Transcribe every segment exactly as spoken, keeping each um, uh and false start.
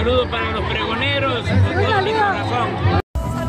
saludo para los pregoneros, con todo mi corazón.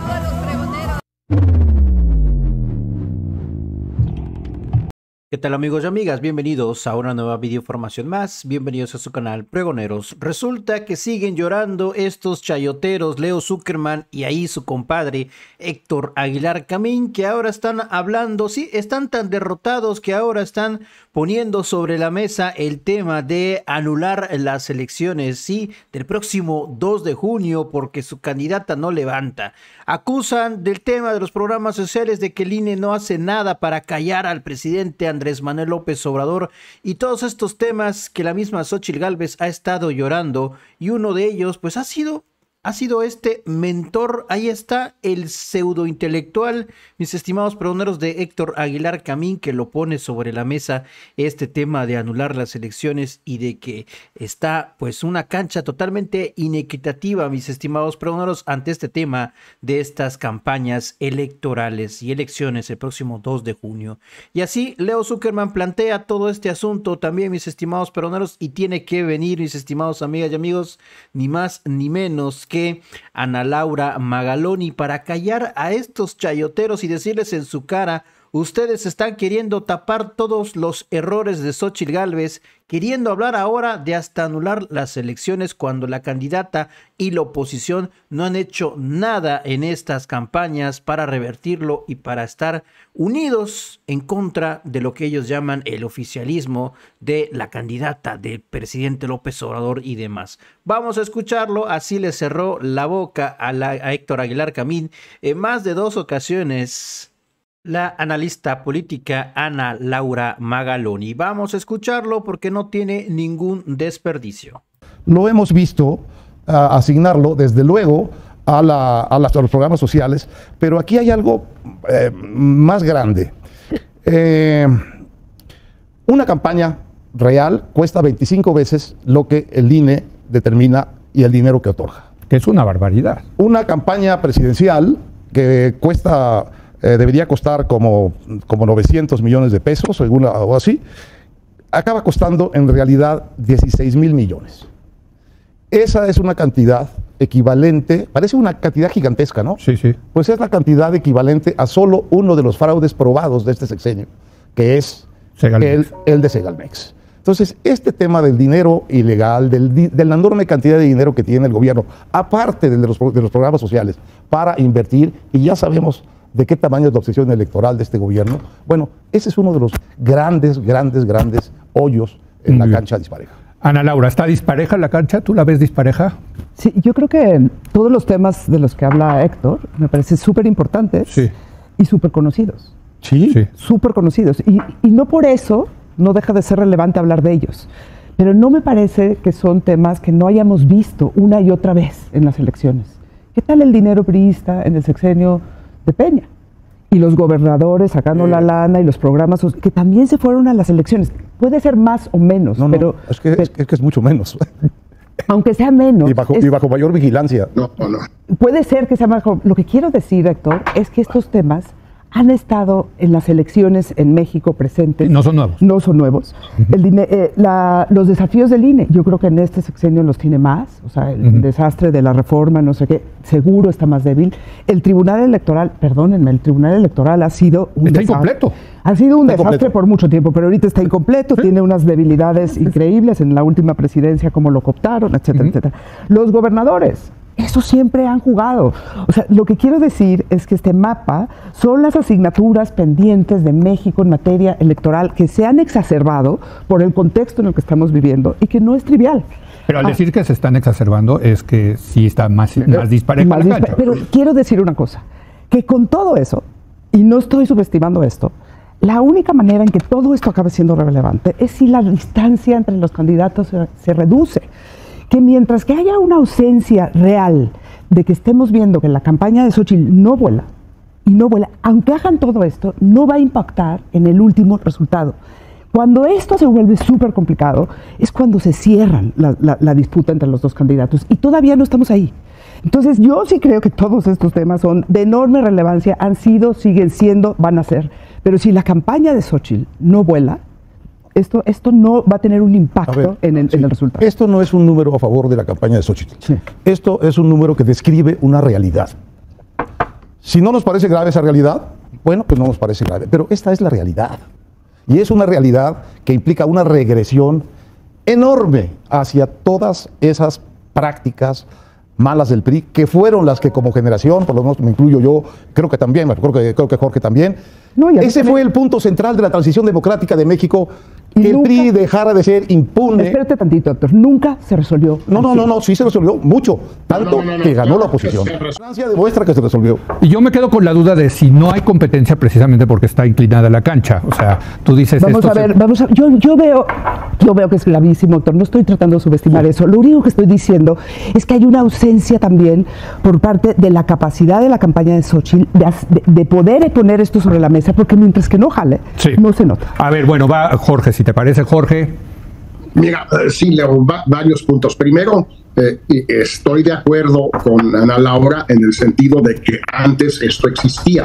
¿Qué tal amigos y amigas? Bienvenidos a una nueva videoformación más, bienvenidos a su canal Pregoneros. Resulta que siguen llorando estos chayoteros Leo Zuckerman y ahí su compadre Héctor Aguilar Camín, que ahora están hablando, sí, están tan derrotados que ahora están poniendo sobre la mesa el tema de anular las elecciones, sí, del próximo dos de junio porque su candidata no levanta. Acusan del tema de los programas sociales de que el I N E no hace nada para callar al presidente Andrés Manuel López Obrador y todos estos temas que la misma Xóchitl Gálvez ha estado llorando, y uno de ellos pues ha sido Ha sido este mentor. Ahí está el pseudo intelectual, mis estimados pregoneros, de Héctor Aguilar Camín, que lo pone sobre la mesa este tema de anular las elecciones y de que está pues una cancha totalmente inequitativa, mis estimados pregoneros, ante este tema de estas campañas electorales y elecciones el próximo dos de junio. Y así Leo Zuckerman plantea todo este asunto también, mis estimados pregoneros, y tiene que venir, mis estimados amigas y amigos, ni más ni menos que Ana Laura Magaloni para callar a estos chayoteros y decirles en su cara: ustedes están queriendo tapar todos los errores de Xóchitl Gálvez, queriendo hablar ahora de hasta anular las elecciones cuando la candidata y la oposición no han hecho nada en estas campañas para revertirlo y para estar unidos en contra de lo que ellos llaman el oficialismo de la candidata del presidente López Obrador y demás. Vamos a escucharlo. Así le cerró la boca a, la, a Héctor Aguilar Camín en más de dos ocasiones la analista política Ana Laura Magaloni. Vamos a escucharlo porque no tiene ningún desperdicio. Lo hemos visto uh, asignarlo desde luego a, la, a, las, a los programas sociales, pero aquí hay algo eh, más grande. Eh, una campaña real cuesta veinticinco veces lo que el I N E determina y el dinero que otorga. Que es una barbaridad. Una campaña presidencial que cuesta... Eh, debería costar como, como novecientos millones de pesos o, alguna, o así, acaba costando en realidad dieciséis mil millones. Esa es una cantidad equivalente, parece una cantidad gigantesca, ¿no? Sí, sí. Pues es la cantidad equivalente a solo uno de los fraudes probados de este sexenio, que es el, el de Segalmex. Entonces, este tema del dinero ilegal, del, de la enorme cantidad de dinero que tiene el gobierno, aparte de los, de los programas sociales, para invertir, y ya sabemos de qué tamaño es la obsesión electoral de este gobierno, bueno, ese es uno de los grandes, grandes, grandes hoyos en la cancha dispareja. Ana Laura, ¿está dispareja la cancha? ¿Tú la ves dispareja? Sí, yo creo que todos los temas de los que habla Héctor me parecen súper importantes, sí, y súper conocidos. Sí. sí. Súper conocidos. Y, y no por eso no deja de ser relevante hablar de ellos. Pero no me parece que son temas que no hayamos visto una y otra vez en las elecciones. ¿Qué tal el dinero priista en el sexenio de Peña? Y los gobernadores sacando eh. la lana y los programas que también se fueron a las elecciones. Puede ser más o menos, no, pero... No, es, que, pero, es, que, es que es mucho menos. Aunque sea menos. Y bajo, es, y bajo mayor vigilancia. No, no. Puede ser que sea más... Lo que quiero decir, Héctor, es que estos temas han estado en las elecciones en México presentes. No son nuevos. No son nuevos. Uh-huh. el, eh, la, los desafíos del I N E, yo creo que en este sexenio los tiene más. O sea, el uh-huh. desastre de la reforma, no sé qué, seguro está más débil. El Tribunal Electoral, perdónenme, el Tribunal Electoral ha sido un está desastre. incompleto. Ha sido un está desastre completo. por mucho tiempo, pero ahorita está incompleto, ¿sí? Tiene unas debilidades increíbles en la última presidencia, como lo cooptaron, etcétera, uh-huh. etcétera. Los gobernadores, eso siempre han jugado. O sea, lo que quiero decir es que este mapa son las asignaturas pendientes de México en materia electoral que se han exacerbado por el contexto en el que estamos viviendo y que no es trivial. Pero al ah, decir que se están exacerbando es que sí está más, más dispareja más la dispa cancha. Pero quiero decir una cosa, que con todo eso, y no estoy subestimando esto, la única manera en que todo esto acabe siendo relevante es si la distancia entre los candidatos se, se reduce. Que mientras que haya una ausencia real de que estemos viendo que la campaña de Xóchitl no vuela, y no vuela, aunque hagan todo esto, no va a impactar en el último resultado. Cuando esto se vuelve súper complicado, es cuando se cierran la, la, la disputa entre los dos candidatos, y todavía no estamos ahí. Entonces yo sí creo que todos estos temas son de enorme relevancia, han sido, siguen siendo, van a ser. Pero si la campaña de Xóchitl no vuela, Esto, esto no va a tener un impacto ver, en, el, sí. en el resultado. Esto no es un número a favor de la campaña de Xochitl. Sí. Esto es un número que describe una realidad. Si no nos parece grave esa realidad, bueno, pues no nos parece grave. Pero esta es la realidad. Y es una realidad que implica una regresión enorme hacia todas esas prácticas malas del P R I, que fueron las que como generación, por lo menos me incluyo yo, creo que también, creo que, creo que Jorge también, No, y ese me- fue el punto central de la transición democrática de México, Y que el nunca- P R I dejara de ser impune. Espérate tantito, doctor. Nunca se resolvió. No, no, no, no, sí se resolvió mucho, tanto No, no, no, no, que ganó claro la oposición. que se resolvió. Francia demuestra que se resolvió. Y yo me quedo con la duda de si no hay competencia precisamente porque está inclinada la cancha. O sea, tú dices Vamos esto a se- ver, vamos a yo, yo veo, yo veo que es gravísimo, doctor. No estoy tratando de subestimar eso. Lo único que estoy diciendo es que hay una ausencia también por parte de la capacidad de la campaña de Xochitl de, as- de- de poder poner esto sobre la mesa, porque mientras que no jale, Sí. no se nota. A ver, bueno, va Jorge, si te parece, Jorge. Mira, eh, sí, Leo, va- varios puntos. Primero, eh, y estoy de acuerdo con Ana Laura en el sentido de que antes esto existía,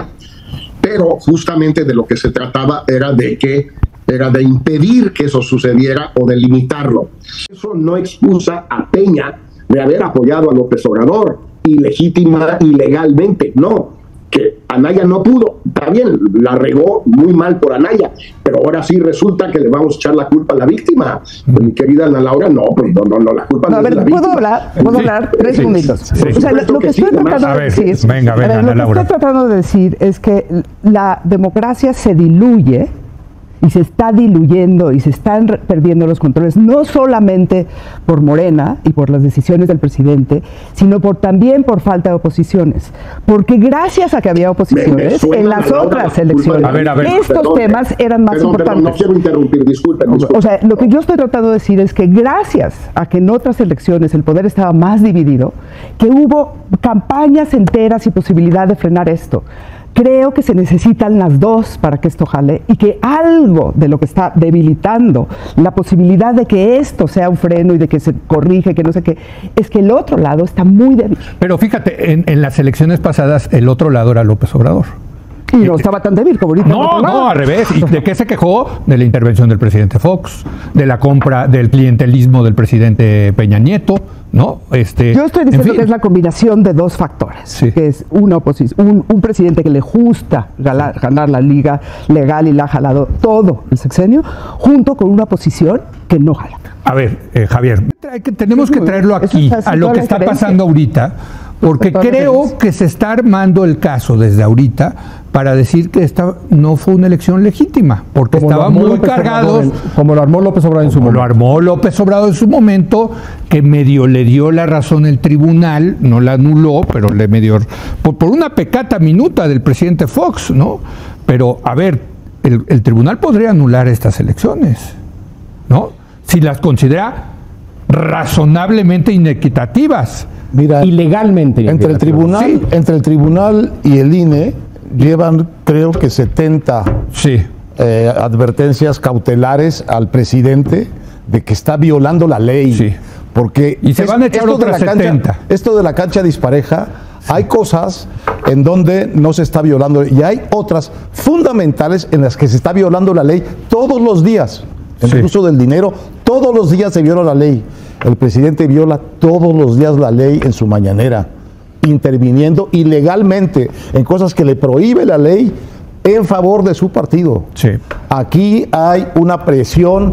pero justamente de lo que se trataba era de que era de impedir que eso sucediera o de limitarlo. Eso no excusa a Peña de haber apoyado a López Obrador ilegítima y legalmente, no. Que Anaya no pudo, está bien, la regó muy mal por Anaya, pero ahora sí resulta que le vamos a echar la culpa a la víctima. Pues, mi querida Ana Laura, no, pues no, no, no, la culpa No, no a es de ver, la ¿puedo víctima. hablar? ¿Puedo Sí, hablar? Tres sí, segundos. sí, por O sea, lo, supuesto lo que que sí, estoy además. tratando A de ver, decir, venga, a venga, ver, Ana lo que Laura. estoy tratando de decir es que la democracia se diluye y se está diluyendo y se están re- perdiendo los controles, no solamente por Morena y por las decisiones del presidente, sino por también por falta de oposiciones. Porque gracias a que había Me- me oposiciones, suena en las Ana Laura otras la culpa elecciones, de- A ver, a ver. estos Perdón, temas eran más perdón, importantes. Perdón, no quiero interrumpir, disculpen, disculpen. O sea, lo que yo estoy tratando de decir es que gracias a que en otras elecciones el poder estaba más dividido, que hubo campañas enteras y posibilidad de frenar esto. Creo que se necesitan las dos para que esto jale y que algo de lo que está debilitando la posibilidad de que esto sea un freno y de que se corrige, que no sé qué, es que el otro lado está muy débil. Pero fíjate, en, en las elecciones pasadas el otro lado era López Obrador. Y no estaba tan débil como ahorita. el No, otro lado. no, al revés. ¿Y de qué se quejó? De la intervención del presidente Fox, de la compra, del clientelismo del presidente Peña Nieto, ¿no? Este, Yo estoy en diciendo fin. que es la combinación de dos factores, Sí. que es una oposición, un, un presidente que le gusta ganar, ganar la liga legal y la ha jalado todo el sexenio, junto con una oposición que no jala. A ver, eh, Javier, trae que- tenemos que traerlo Eso aquí, es así a lo toda que la está diferencia. pasando ahorita, porque Toda la creo diferencia. que se está armando el caso desde ahorita para decir que esta no fue una elección legítima, porque Como lo estaban armó muy López cargados. Obrador en- como lo armó López Obrador en su Como lo momento. armó López Obrador en su momento, que medio le dio la razón el tribunal, no la anuló, pero le medio por, por una pecata minuta del presidente Fox, ¿no? Pero a ver, el, el tribunal podría anular estas elecciones, ¿no? Si las considera razonablemente inequitativas. Mira, Ilegalmente. entre el tribunal, Sí. entre el tribunal y el I N E llevan, creo que setenta Sí. eh, advertencias cautelares al presidente de que está violando la ley. Sí. Porque Y se van a echar esto de otras la cancha- setenta. esto de la cancha dispareja, hay cosas en donde no se está violando y hay otras fundamentales en las que se está violando la ley todos los días. El Sí. uso del dinero, todos los días se viola la ley. El presidente viola todos los días la ley en su mañanera, interviniendo ilegalmente en cosas que le prohíbe la ley en favor de su partido. Sí. Aquí hay una presión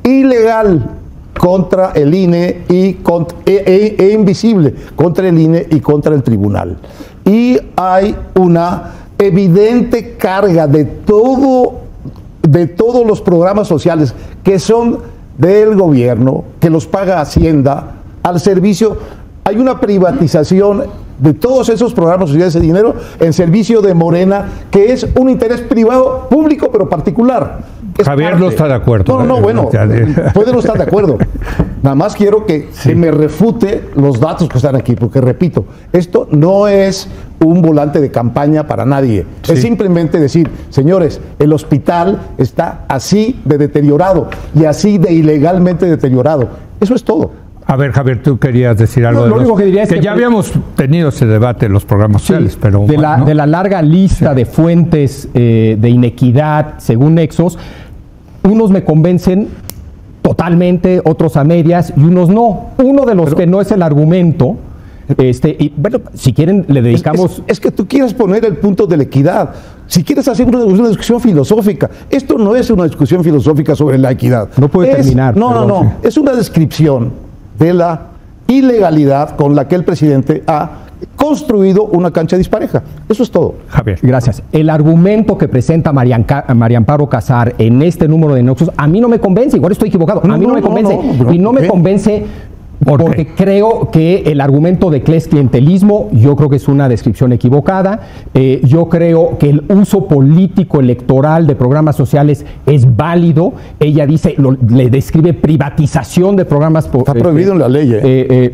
ilegal contra el I N E y cont- e, e- e invisible contra el I N E y contra el tribunal. Y hay una evidente carga de todo, de todos los programas sociales que son del gobierno, que los paga Hacienda, al servicio. Hay una privatización de todos esos programas sociales de dinero en servicio de Morena, que es un interés privado, público, pero particular. Es Javier parte. no está de acuerdo. No, no, bueno, Ya le- puede no estar de acuerdo. Nada más quiero que, Sí. que me refute los datos que están aquí, porque repito, esto no es un volante de campaña para nadie. Sí. Es simplemente decir, señores, el hospital está así de deteriorado y así de ilegalmente deteriorado. Eso es todo. A ver, Javier, tú querías decir algo No, de lo los- único que diría es que- ya habíamos tenido ese debate en los programas sociales, pero de, la, bueno, de la larga lista de fuentes eh, de inequidad según Nexos, unos me convencen totalmente, otros a medias y unos no. Uno de los Pero, que no es el argumento, este, y bueno, si quieren le dedicamos... Es, es, es que tú quieres poner el punto de la equidad. Si quieres hacer una, una discusión filosófica, esto no es una discusión filosófica sobre la equidad. No puede es, terminar. No, perdón, no, no. Sí. Es una descripción de la ilegalidad con la que el presidente ha construido una cancha dispareja. Eso es todo. Javier, gracias. El argumento que presenta María Amparo Casar en este número de Nexos, a mí no me convence, igual estoy equivocado, no, a mí no, no me convence. No, no, y no me ¿qué? convence ¿Por porque qué? creo que el argumento de que es clientelismo, yo creo que es una descripción equivocada. Eh, yo creo que el uso político electoral de programas sociales es válido. Ella dice, lo, le describe privatización de programas. Está este, prohibido en la ley, ¿eh? Eh, eh,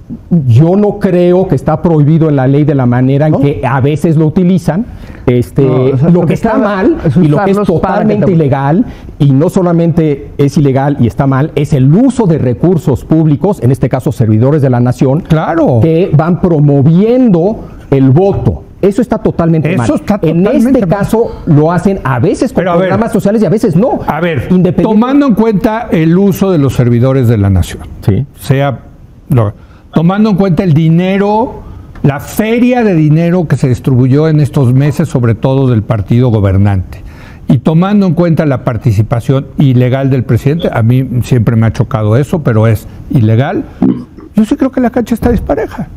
Yo no creo que está prohibido en la ley de la manera en ¿No? que a veces lo utilizan. Este, no, o sea, lo, lo que está, está mal y lo que es totalmente ilegal, y no solamente es ilegal y está mal, es el uso de recursos públicos, en este caso servidores de la nación, claro, que van promoviendo el voto. Eso está totalmente Eso mal. Está en totalmente este mal. caso lo hacen a veces con Pero a programas ver, sociales y a veces no. A ver, tomando en cuenta el uso de los servidores de la nación, sí, sea lo, tomando en cuenta el dinero, la feria de dinero que se distribuyó en estos meses, sobre todo del partido gobernante, y tomando en cuenta la participación ilegal del presidente, a mí siempre me ha chocado eso, pero es ilegal, yo sí creo que la cancha está dispareja.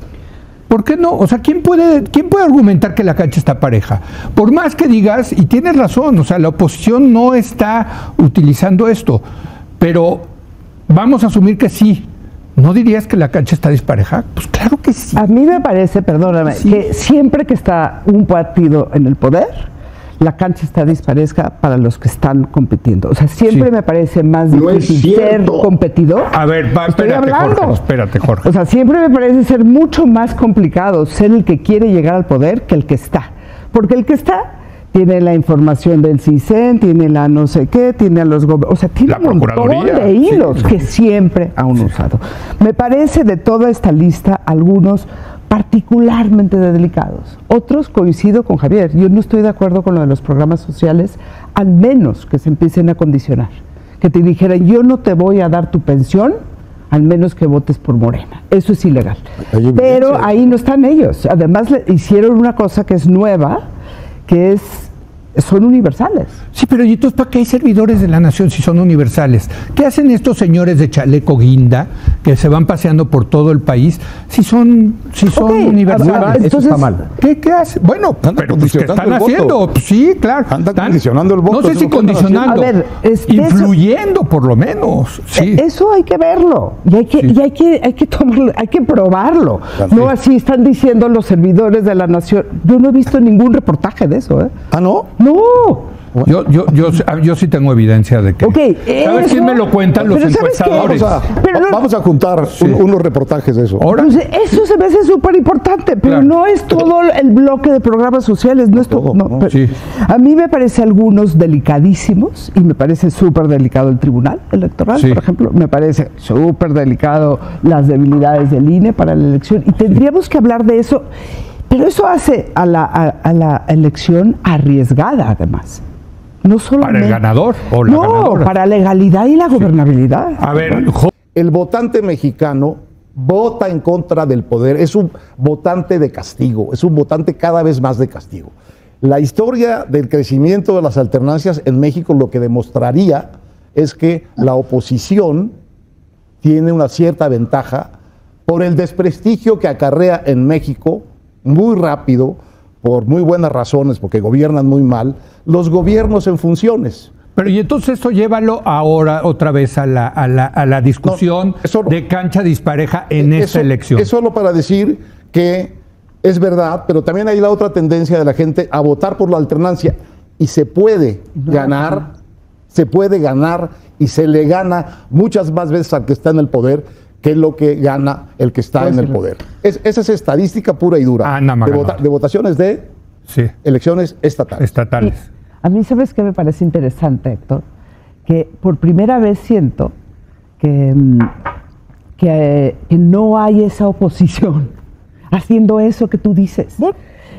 ¿Por qué no? O sea, ¿quién puede, ¿quién puede argumentar que la cancha está pareja? Por más que digas, y tienes razón, o sea, la oposición no está utilizando esto, pero vamos a asumir que sí. ¿No dirías que la cancha está dispareja? Pues claro que sí. A mí me parece, perdóname, sí. que siempre que está un partido en el poder, la cancha está dispareja para los que están compitiendo. O sea, siempre sí. me parece más difícil no ser competidor. A ver, va, Estoy espérate, hablando. Jorge, espérate, Jorge. O sea, siempre me parece ser mucho más complicado ser el que quiere llegar al poder que el que está. Porque el que está tiene la información del CISEN, tiene la no sé qué, tiene a los gobiernos, o sea, tiene la un montón de hilos sí. que siempre han usado. Me parece de toda esta lista algunos particularmente delicados. Otros coincido con Javier, yo no estoy de acuerdo con lo de los programas sociales, al menos que se empiecen a condicionar. Que te dijeran, yo no te voy a dar tu pensión, al menos que votes por Morena. Eso es ilegal. Pero ahí no están ellos. Además, le hicieron una cosa que es nueva, que es, son universales. Sí, pero ¿y entonces para qué hay servidores de la nación si son universales? ¿Qué hacen estos señores de chaleco guinda que se van paseando por todo el país si son, si son okay, universales? Entonces, eso está mal. ¿Qué, qué hacen? Bueno, pero pues, ¿qué están haciendo? Pues, sí, claro. Andan condicionando el voto. No sé si condicionando, a ver, es, influyendo eso, por lo menos. Sí. Eso hay que verlo y hay que, sí. y hay que, hay que tomarlo, hay que probarlo. Claro, no sí. así están diciendo los servidores de la nación. Yo no he visto ningún reportaje de eso. ¿eh? ¿Ah, no? No. Yo, yo, yo, yo sí tengo evidencia de que... Okay, ¿sabes eso, quién me lo cuentan? Los encuestadores. Vamos a, pero no, vamos a juntar sí. un, unos reportajes de eso. Ahora, pues eso se me hace súper importante, pero claro. no es todo el bloque de programas sociales. No, no es todo. No, no. Sí. A mí me parece algunos delicadísimos y me parece súper delicado el Tribunal Electoral, sí. por ejemplo. Me parece súper delicado las debilidades del I N E para la elección y tendríamos que hablar de eso. Pero eso hace a la, a, a la elección arriesgada, además. No solo para el ganador o la no, ganadora. Para la legalidad y la gobernabilidad. A ver, el votante mexicano vota en contra del poder, es un votante de castigo, es un votante cada vez más de castigo. La historia del crecimiento de las alternancias en México lo que demostraría es que la oposición tiene una cierta ventaja por el desprestigio que acarrea en México muy rápido, por muy buenas razones, porque gobiernan muy mal, los gobiernos en funciones. Pero y entonces eso llévalo ahora otra vez a la, a la, a la discusión no, no, de cancha dispareja en eso, esta elección. Es solo para decir que es verdad, pero también hay la otra tendencia de la gente a votar por la alternancia y se puede no, ganar, no. se puede ganar y se le gana muchas más veces al que está en el poder que es lo que gana el que está pues en el poder. Es, esa es estadística pura y dura ah, no, de, vota, de votaciones de sí. elecciones estatales. estatales. Sí. A mí, ¿sabes qué me parece interesante, Héctor? Que por primera vez siento que, que, que no hay esa oposición haciendo eso que tú dices.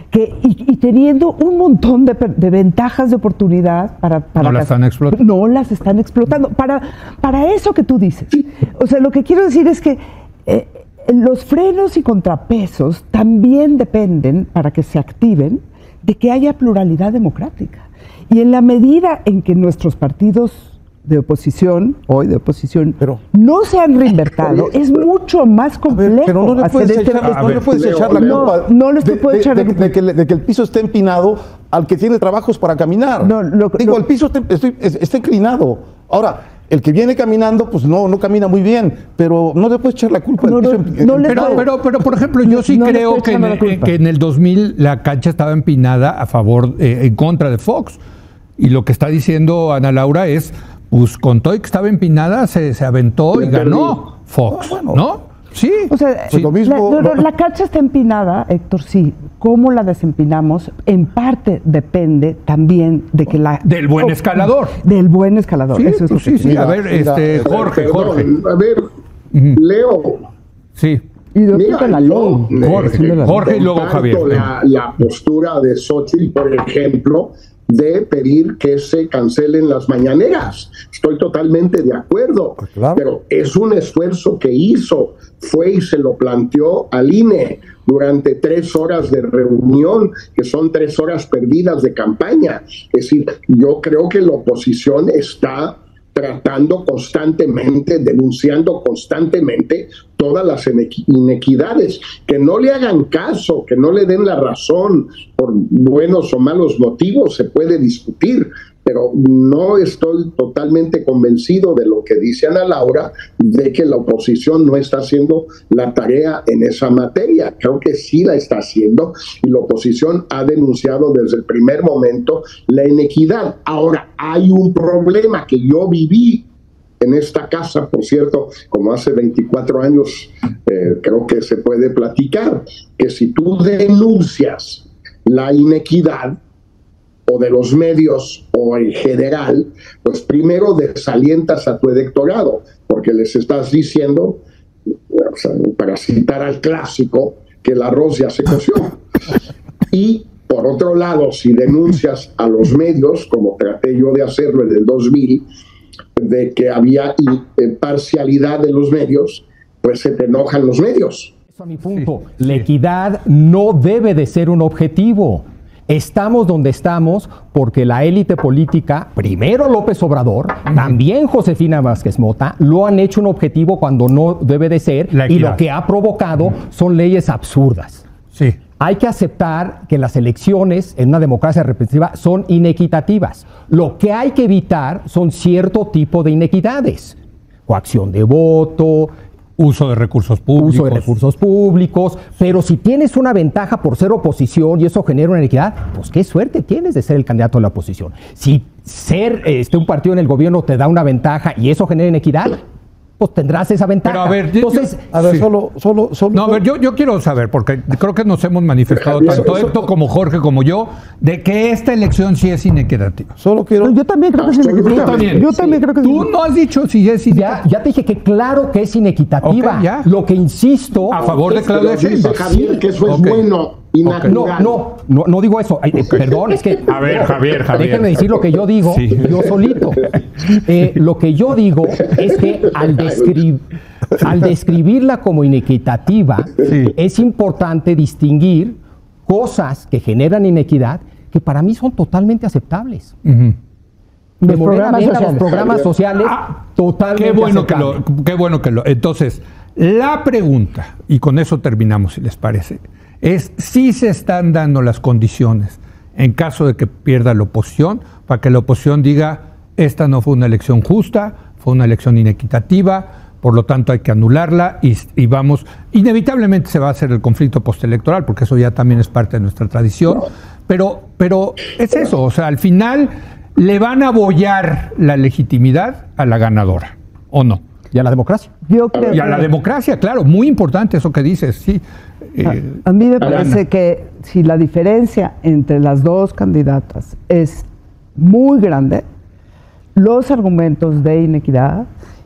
que, y, y teniendo un montón de, de ventajas de oportunidad para... para no las están explotando. No las están explotando. Para, para eso que tú dices. O sea, lo que quiero decir es que eh, los frenos y contrapesos también dependen, para que se activen, de que haya pluralidad democrática. Y en la medida en que nuestros partidos de oposición, hoy de oposición, pero, no se han reinvertido, es mucho más complejo. Ver, pero no le puedes este echar, no le puedes echar la no, culpa no les de, puedo de, echar de, de, de, que, de que el piso esté empinado al que tiene trabajos para caminar. No, lo, Digo, lo, el piso está, estoy, está inclinado. Ahora, el que viene caminando, pues no, no camina muy bien, pero no le puedes echar la culpa no, del no, piso no empinado. Pero, pero, pero, por ejemplo, yo sí no creo que en, en, que en el dos mil la cancha estaba empinada a favor, eh, en contra de Fox. Y lo que está diciendo Ana Laura es, pues con todo y que estaba empinada, se, se aventó y ganó Fox, ah, bueno. ¿no? Sí. O sea, pues lo mismo, la, no, la cancha está empinada, Héctor, sí. ¿Cómo la desempinamos? En parte depende también de que la... Del buen oh, escalador. Del buen escalador. Sí, eso es pues lo que sí, sí. Mira, a ver, mira, este, Jorge, perdón, Jorge. A ver, uh-huh. Leo. Sí. Y mira, la yo, ley. Jorge, eh, Jorge y luego Javier. La, la postura de Xochitl, por ejemplo, de pedir que se cancelen las mañaneras. Estoy totalmente de acuerdo, pues claro. Pero es un esfuerzo que hizo, fue y se lo planteó al I N E durante tres horas de reunión, que son tres horas perdidas de campaña. Es decir, yo creo que la oposición está tratando constantemente, denunciando constantemente todas las inequidades, que no le hagan caso, que no le den la razón por buenos o malos motivos, se puede discutir, pero no estoy totalmente convencido de lo que dice Ana Laura, de que la oposición no está haciendo la tarea en esa materia. Creo que sí la está haciendo y la oposición ha denunciado desde el primer momento la inequidad. Ahora, hay un problema que yo viví en esta casa, por cierto, como hace veinticuatro años, eh, creo que se puede platicar, que si tú denuncias la inequidad, o de los medios o en general, pues primero desalientas a tu electorado, porque les estás diciendo, o sea, para citar al clásico, que el arroz ya se coció. Y por otro lado, si denuncias a los medios, como traté yo de hacerlo en el dos mil, de que había parcialidad de los medios, pues se te enojan los medios. Eso a mi punto. Sí. La equidad no debe de ser un objetivo. Estamos donde estamos porque la élite política, primero López Obrador, uh-huh. también Josefina Vázquez Mota, lo han hecho un objetivo cuando no debe de ser, y lo que ha provocado uh-huh. son leyes absurdas. Sí. Hay que aceptar que las elecciones en una democracia representativa son inequitativas. Lo que hay que evitar son cierto tipo de inequidades. Coacción de voto, uso de recursos públicos. Uso de recursos públicos. Pero si tienes una ventaja por ser oposición y eso genera una inequidad, pues qué suerte tienes de ser el candidato de la oposición. Si ser este, un partido en el gobierno te da una ventaja y eso genera inequidad, pues tendrás esa ventaja. Pero a ver, entonces, yo, a ver, sí. solo, solo, solo. No, a ver, yo, yo quiero saber, porque creo que nos hemos manifestado tanto Héctor como Jorge como yo, de que esta elección sí es inequitativa. Solo quiero. Yo también creo que es inequitativa. Tú también. Yo también creo que es Tú no has dicho si es inequitativa. Ya, ya te dije que claro que es inequitativa. Okay, ya. Lo que insisto. A favor de Claudia Sheinbaum. Javier, que eso es okay. bueno. Okay. No, no, no, no digo eso. Ay, okay. Perdón, es que. A ver, Javier, Javier. Déjenme decir lo que yo digo, sí. yo solito. Eh, lo que yo digo es que al describir. Al describirla como inequitativa, sí. es importante distinguir cosas que generan inequidad que para mí son totalmente aceptables. Uh-huh. Los programas sociales, los programas sociales ah, totalmente qué bueno aceptables. Que lo, qué bueno que lo. Entonces, la pregunta, y con eso terminamos, si les parece, es si se están dando las condiciones en caso de que pierda la oposición, para que la oposición diga, esta no fue una elección justa, fue una elección inequitativa, por lo tanto hay que anularla y, y vamos, inevitablemente se va a hacer el conflicto postelectoral, porque eso ya también es parte de nuestra tradición, pero, pero es eso, o sea, al final le van a bollar la legitimidad a la ganadora, ¿o no? Y a la democracia. Yo creo y a la democracia, claro, muy importante eso que dices, sí. Eh, a, a mí me parece que si la diferencia entre las dos candidatas es muy grande, los argumentos de inequidad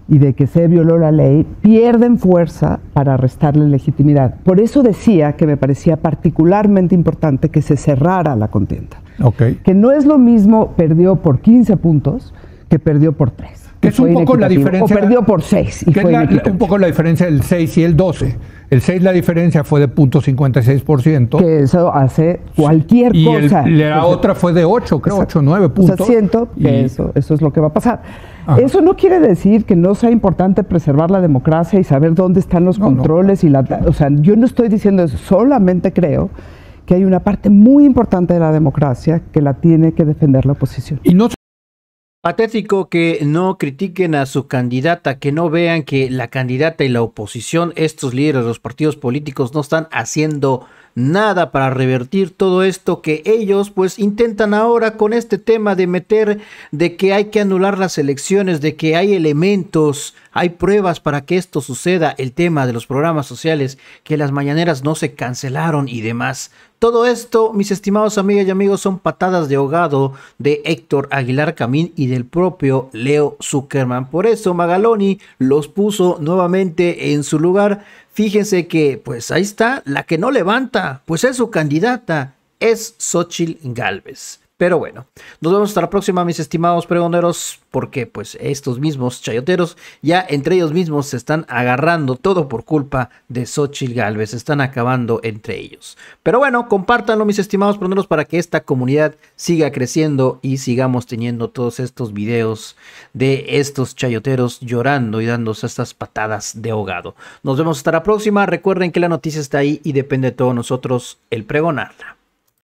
y de que se violó la ley, pierden fuerza para restarle legitimidad. Por eso decía que me parecía particularmente importante que se cerrara la contienda. Okay. Que no es lo mismo perdió por quince puntos que perdió por tres. Que es un poco la diferencia. O perdió por seis. Y que fue es la, un poco la diferencia del seis y el doce. El seis la diferencia fue de punto cincuenta y seis por ciento. Que eso hace cualquier y cosa. Y la Entonces, otra fue de ocho, creo, ocho, nueve puntos. O sea, siento que y... eso, eso es lo que va a pasar. Ajá. Eso no quiere decir que no sea importante preservar la democracia y saber dónde están los no, controles. No. y la, O sea, yo no estoy diciendo eso, solamente creo que hay una parte muy importante de la democracia que la tiene que defender la oposición. Y no patético que no critiquen a su candidata, que no vean que la candidata y la oposición, estos líderes de los partidos políticos, no están haciendo nada para revertir todo esto que ellos pues intentan ahora con este tema de meter de que hay que anular las elecciones, de que hay elementos, hay pruebas para que esto suceda, el tema de los programas sociales, que las mañaneras no se cancelaron y demás. Todo esto, mis estimados amigas y amigos, son patadas de ahogado de Héctor Aguilar Camín y del propio Leo Zuckerman. Por eso Magaloni los puso nuevamente en su lugar. Fíjense que, pues ahí está, la que no levanta, pues es su candidata, es Xóchitl Gálvez. Pero bueno, nos vemos hasta la próxima, mis estimados pregoneros, porque pues estos mismos chayoteros ya entre ellos mismos se están agarrando todo por culpa de Xóchitl Gálvez, se están acabando entre ellos. Pero bueno, compártanlo, mis estimados pregoneros, para que esta comunidad siga creciendo y sigamos teniendo todos estos videos de estos chayoteros llorando y dándose estas patadas de ahogado. Nos vemos hasta la próxima, recuerden que la noticia está ahí y depende de todos nosotros el pregonarla.